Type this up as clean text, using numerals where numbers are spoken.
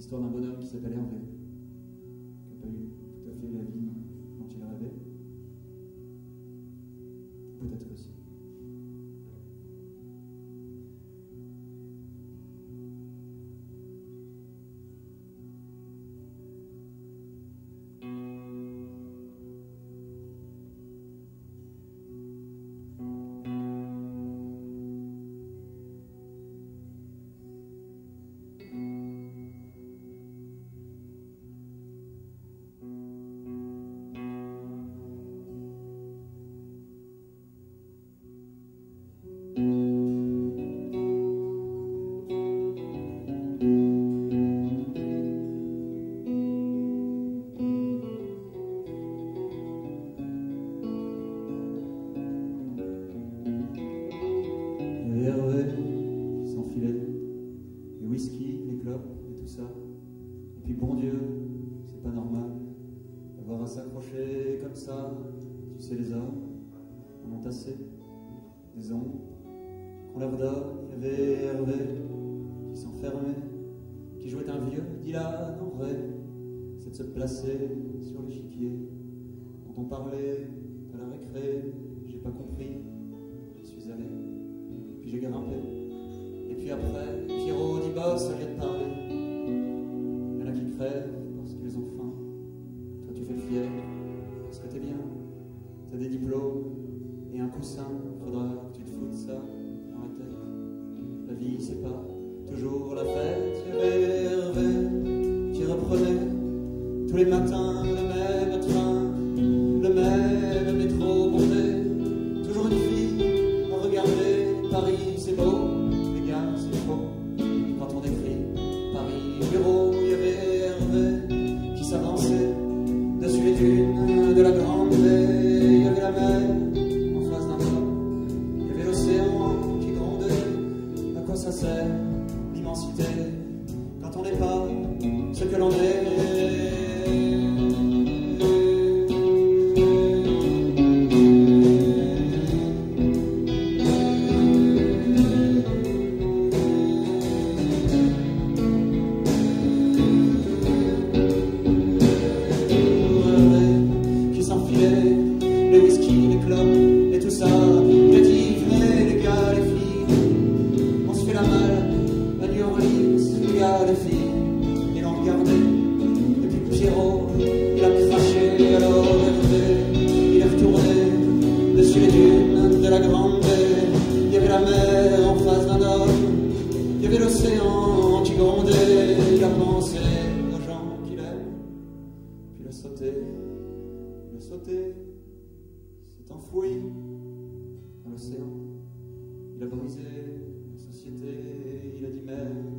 l'histoire d'un bonhomme qui s'appelle Hervé, qui n'a pas eu tout à fait la vie dont il rêvait. Peut-être aussi. Hervé qui s'enfilait, les whisky, les clopes et tout ça. Et puis bon Dieu, c'est pas normal d'avoir à s'accrocher comme ça. Tu sais, les hommes en ont assez, des ombres qu'on leur donne. Il y avait Hervé qui s'enfermait, qui jouait un vieux Dylan en vrai. C'est de se placer sur l'échiquier dont on parlait à la récré. J'ai pas compris, j'y suis allé. Puis j'ai grimpé, et puis après, Pierrot dit boss, au lieu de parler. Il y en a qui crèvent parce qu'ils ont faim. Toi tu fais le fier, parce que t'es bien. T'as des diplômes et un coussin. Faudra que tu te foutes ça dans la tête. La vie c'est pas toujours la fête. Il y avait Hervé qui reprenait tous les matins le même train, le même métro bondé. Toujours une fille à regarder. Paris c'est beau, les gars c'est faux. Quand on écrit Paris bureau, il y avait Hervé qui s'avançait dessus les dunes de la grande baie. Il y avait la mer en face d'un toit, il y avait l'océan qui grondait. À quoi ça sert l'immensité quand on n'est pas ce que l'on est? Les whisky, les clopes et tout ça, les dîners, les gars, les filles. On se fait la malle à New Orleans, les gars, les filles, ils l'ont regardé. Et puis Pierrot, il a craché, alors Hervé, il est retourné dessus les dunes de la grande baie. Il y avait la mer en face d'un homme, il y avait l'océan qui grondait. Il a pensé aux gens qu'il aime, puis il a sauté. Il a sauté, s'est enfoui dans l'océan. Il a brisé la société, il a dit merde.